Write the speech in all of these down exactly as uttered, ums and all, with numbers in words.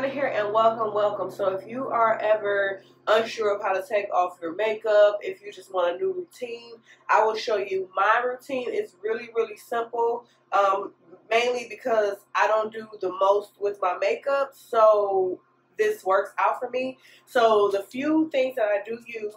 Rana here, and welcome, welcome. So if you are ever unsure of how to take off your makeup, if you just want a new routine, I will show you my routine. It's really, really simple, um, mainly because I don't do the most with my makeup, so this works out for me. So the few things that I do use,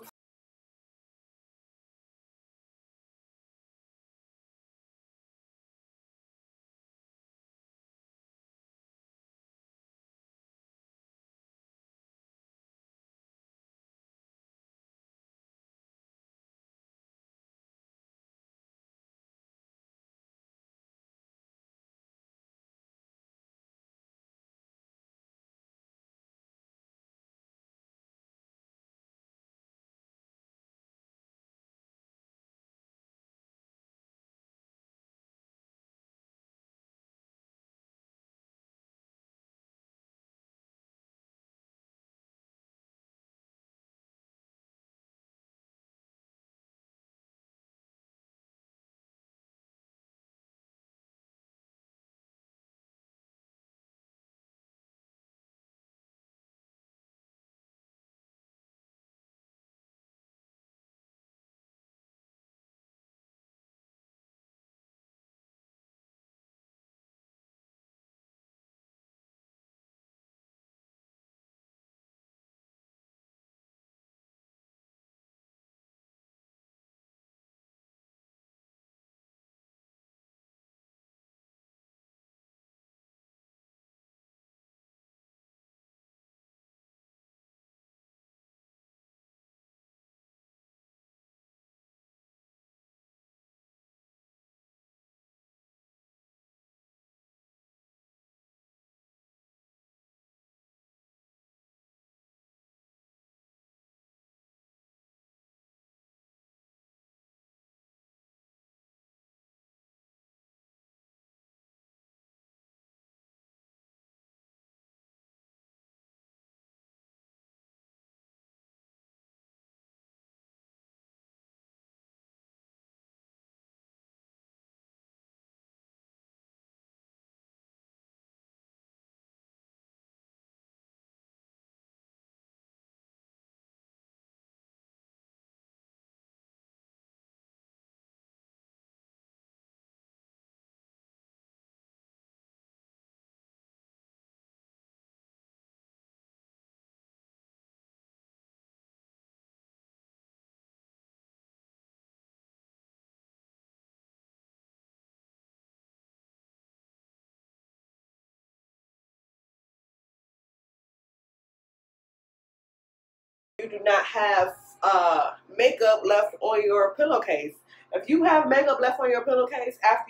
you do not have uh, makeup left on your pillowcase. If you have makeup left on your pillowcase after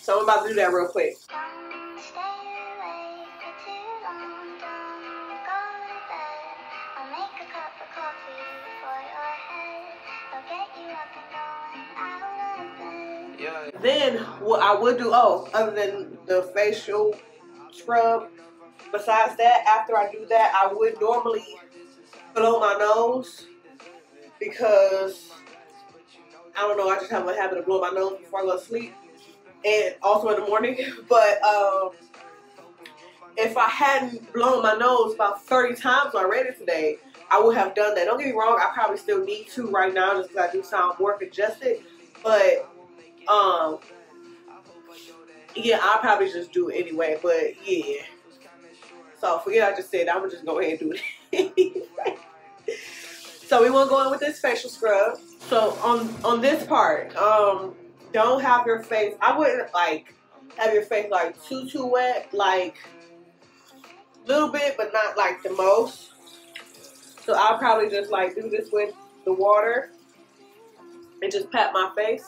So I'm about to do that real quick. Then what I would do, oh, other than the facial scrub, besides that, after I do that, I would normally blow my nose because, I don't know, I just have a habit of blowing my nose before I go to sleep and also in the morning. But um, if I hadn't blown my nose about thirty times already today, I would have done that. Don't get me wrong, I probably still need to right now just because I do sound more congested. But um, yeah, I'll probably just do it anyway. But yeah. So forget I just said, I'm going to just go ahead and do it. So we want to go in with this facial scrub. So on on this part, um, don't have your face, I wouldn't like have your face like too, too wet. Like a little bit, but not like the most. So I'll probably just like do this with the water and just pat my face.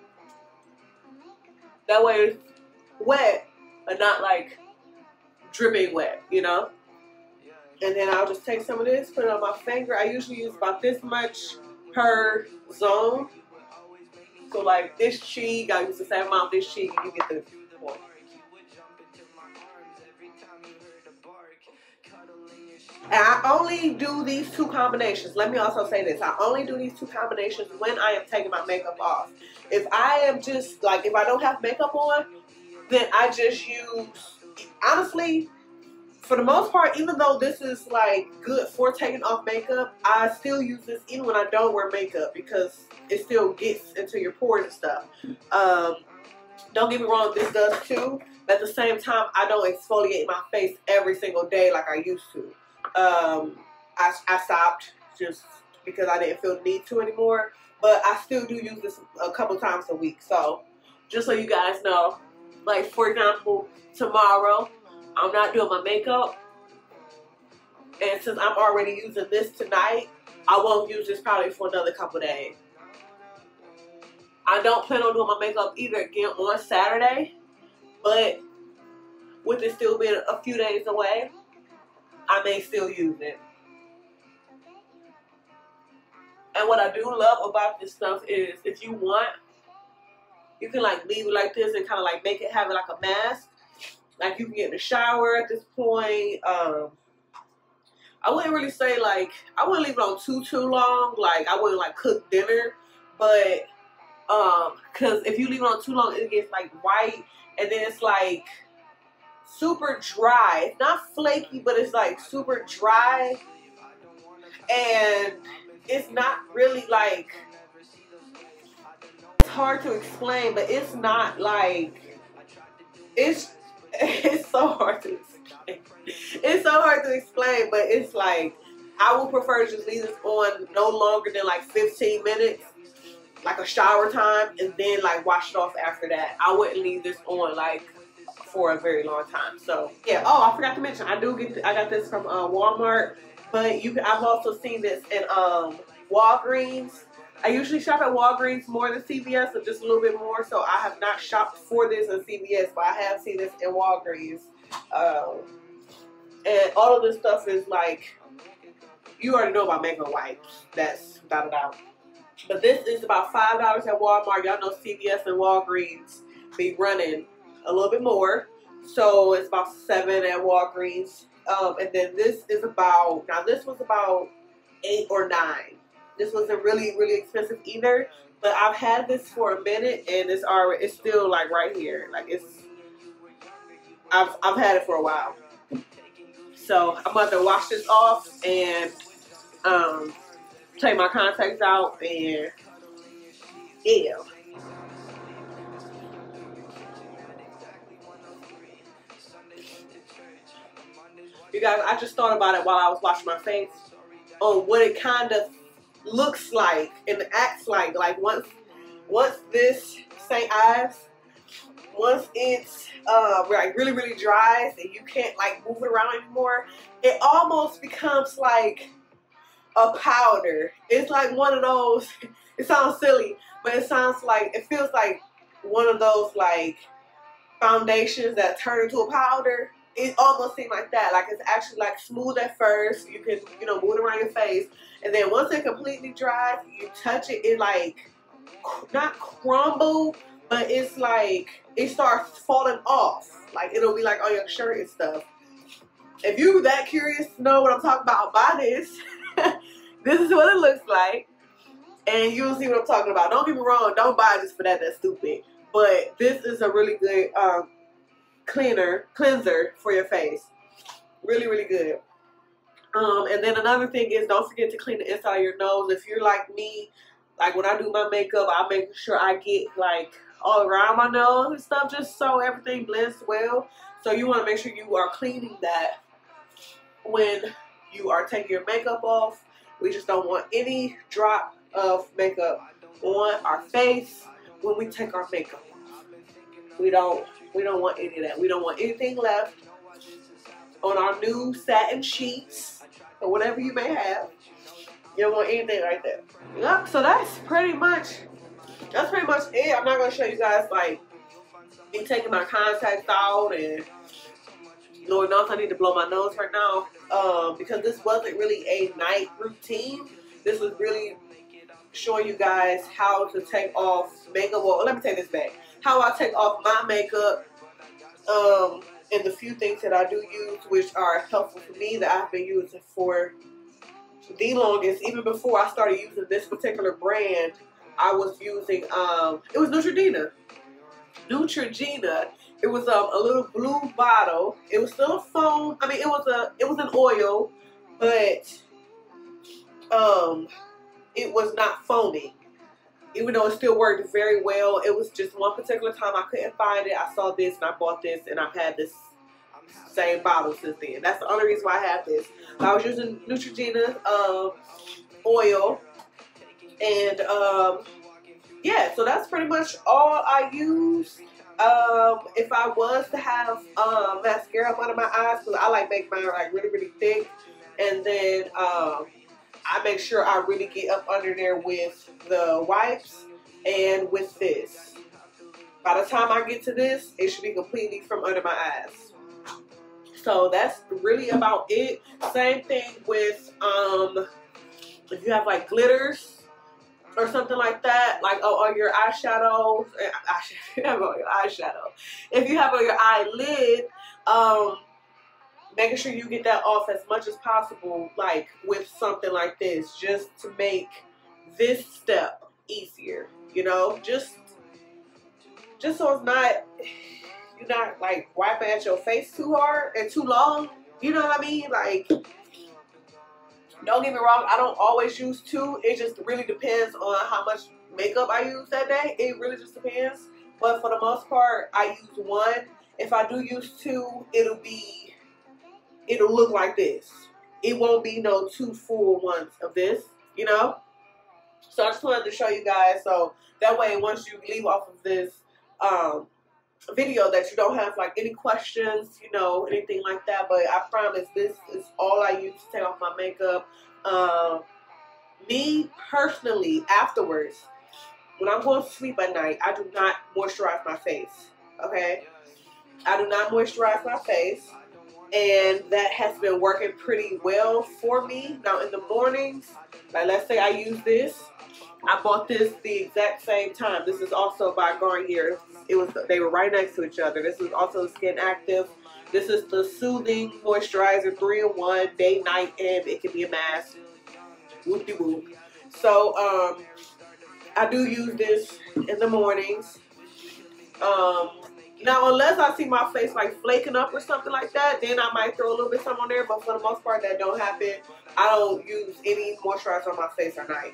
That way it's wet, but not like dripping wet, you know? And then I'll just take some of this, put it on my finger. I usually use about this much per zone. So like this cheek, I use the same amount of this cheek, and you get the point. And I only do these two combinations. Let me also say this. I only do these two combinations when I am taking my makeup off. If I am just, like, if I don't have makeup on, then I just use, honestly, for the most part, even though this is, like, good for taking off makeup, I still use this even when I don't wear makeup because it still gets into your pores and stuff. Um, don't get me wrong, this does too. But at the same time, I don't exfoliate my face every single day like I used to. Um, I, I stopped just because I didn't feel the need to anymore. But I still do use this a couple times a week. So, just so you guys know, like, for example, tomorrow, I'm not doing my makeup. And since I'm already using this tonight, I won't use this probably for another couple days. I don't plan on doing my makeup either again on Saturday. But with it still being a few days away, I may still use it. And what I do love about this stuff is if you want, you can like leave it like this and kind of like make it have it like a mask. Like you can get in the shower at this point. Um, I wouldn't really say like, I wouldn't leave it on too, too long. Like I wouldn't like cook dinner. But, um, cause if you leave it on too long, it gets like white. And then it's like super dry. It's not flaky, but it's like super dry. And it's not really like, it's hard to explain, but it's not like, it's, it's so hard to explain. It's so hard to explain, but it's like, I would prefer to just leave this on no longer than like fifteen minutes, like a shower time, and then like wash it off after that. I wouldn't leave this on like for a very long time. So yeah. Oh, I forgot to mention, I do get, I got this from uh, Walmart. But you can, I've also seen this in um, Walgreens. I usually shop at Walgreens more than C V S, or just a little bit more. So I have not shopped for this in C V S, but I have seen this in Walgreens. Um, and all of this stuff is like, you already know about makeup wipes. That's without a doubt. But this is about five dollars at Walmart. Y'all know C V S and Walgreens be running a little bit more. So it's about seven at Walgreens. Um, and then this is about, now this was about eight or nine. This wasn't really, really expensive either. But I've had this for a minute and it's already, it's still like right here. Like it's, I've, I've had it for a while. So I'm about to wash this off and um, take my contacts out and yeah. You guys, I just thought about it while I was washing my face on what it kind of looks like and acts like. Like once, once this Saint Ives, once it's uh, like really, really dries and you can't like move it around anymore, it almost becomes like a powder. It's like one of those. It sounds silly, but it sounds like, it feels like one of those like foundations that turn into a powder. It almost seems like that. Like it's actually like smooth at first. You can, you know, move it around your face. And then once it completely dries, you touch it, it like, not crumble, but it's like, it starts falling off. Like it'll be like on your shirt and stuff. If you that curious to know what I'm talking about, buy this. This is what it looks like. And you'll see what I'm talking about. Don't get me wrong, don't buy this for that, that's stupid. But this is a really good um, cleaner, cleanser for your face. Really, really good. Um, and then another thing is, don't forget to clean the inside of your nose. If you're like me, like when I do my makeup, I make sure I get like all around my nose and stuff, just so everything blends well. So you want to make sure you are cleaning that when you are taking your makeup off. We just don't want any drop of makeup on our face when we take our makeup off. We don't we don't want any of that. We don't want anything left on our new satin sheets or whatever you may have. You don't want anything right there. Yep, so that's pretty much that's pretty much it. I'm not gonna show you guys like me taking my contacts out, and Lord knows I need to blow my nose right now. Um, because this wasn't really a night routine. This was really showing you guys how to take off makeup. Well, let me take this back. How I take off my makeup, um, and the few things that I do use, which are helpful for me, that I've been using for the longest. Even before I started using this particular brand, I was using, um, it was Neutrogena. Neutrogena. It was um, a little blue bottle. It was still a foam. I mean, it was a, it was an oil, but um. it was not foaming, even though it still worked very well. It was just one particular time I couldn't find it. I saw this and I bought this, and I've had this same bottle since then. That's the only reason why I have this. I was using Neutrogena um, oil, and um, yeah, so that's pretty much all I use. Um, if I was to have um, mascara up under my eyes, because I like make mine like really, really thick, and then um, I make sure I really get up under there with the wipes and with this. By the time I get to this, it should be completely from under my eyes. So that's really about it. Same thing with um, if you have like glitters or something like that, like oh, on your eyeshadows, if you have on your eyeshadow, if you have on your eyelid, um, making sure you get that off as much as possible, like with something like this, just to make this step easier, you know, just just so it's not, you're not like wiping at your face too hard and too long, you know what I mean? Like, don't get me wrong, I don't always use two. It just really depends on how much makeup I use that day. It really just depends. But for the most part, I use one. If I do use two, it'll be, it'll look like this. It won't be no two full ones of this, you know? So I just wanted to show you guys, so that way once you leave off of this um, video, that you don't have like any questions, you know, anything like that. But I promise this is all I use to take off my makeup. Um, me personally, afterwards, when I'm going to sleep at night, I do not moisturize my face, okay? I do not moisturize my face, and that has been working pretty well for me. Now in the mornings, like let's say I use this, I bought this the exact same time. This is also by Garnier. It was, they were right next to each other. This is also SkinActive. This is the Soothing Moisturizer three in one, day, night, and it can be a mask. Whoop-de-whoop. So, um, I do use this in the mornings. Um, now, unless I see my face like flaking up or something like that, then I might throw a little bit some on there. But for the most part, that don't happen. I don't use any moisturizer on my face at night.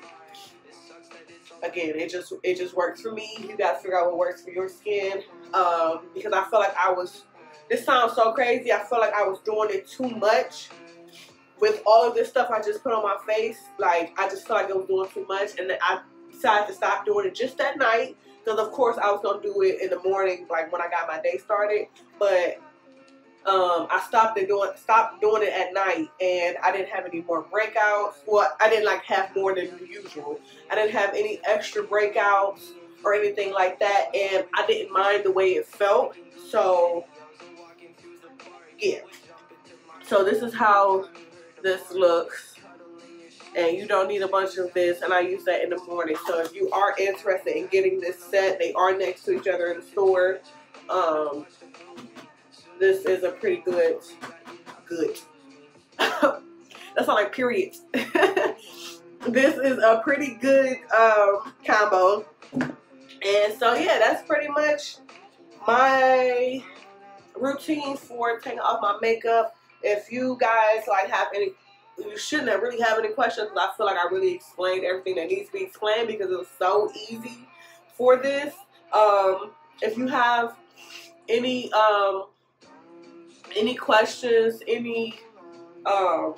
Again, it just it just works for me. You gotta figure out what works for your skin. Um, because I feel like I was, this sounds so crazy, I feel like I was doing it too much with all of this stuff I just put on my face. Like, I just felt like I was doing too much, and then I decided to stop doing it just that night. Because of course I was gonna do it in the morning, like when I got my day started. But um, I stopped it doing stopped doing it at night, and I didn't have any more breakouts. Well, I didn't like have more than usual. I didn't have any extra breakouts. or anything like that, and I didn't mind the way it felt. So yeah, so this is how this looks, and you don't need a bunch of this, and I use that in the morning. So if you are interested in getting this set, they are next to each other in the store. Um, this is a pretty good, good. That's not like periods. This is a pretty good um, combo. And so yeah, that's pretty much my routine for taking off my makeup. If you guys like have any, you shouldn't really have any questions, because I feel like I really explained everything that needs to be explained, because it was so easy for this. Um, if you have any um, any questions, any um,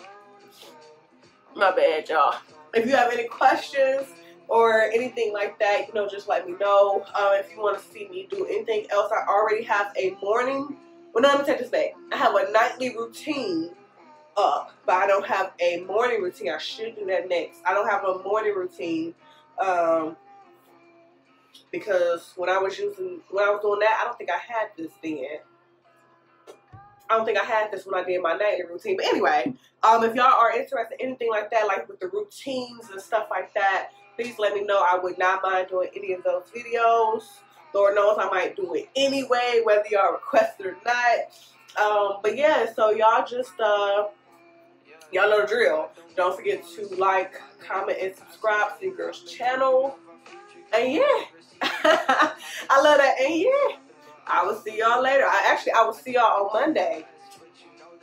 my bad, y'all. If you have any questions or anything like that, you know, just let me know. Um, if you want to see me do anything else, I already have a morning. Well, no, let me take this back. I have a nightly routine up, but I don't have a morning routine. I should do that next. I don't have a morning routine um, because when I was using, when I was doing that, I don't think I had this then. I don't think I had this when I did my nightly routine. But anyway, um, if y'all are interested in anything like that, like with the routines and stuff like that, please let me know. I would not mind doing any of those videos. Lord knows I might do it anyway, whether y'all request it or not. Um, but yeah, so y'all just, uh, y'all know the drill. Don't forget to like, comment, and subscribe to your girl's channel. And yeah, I love that. And yeah, I will see y'all later. I actually, I will see y'all on Monday.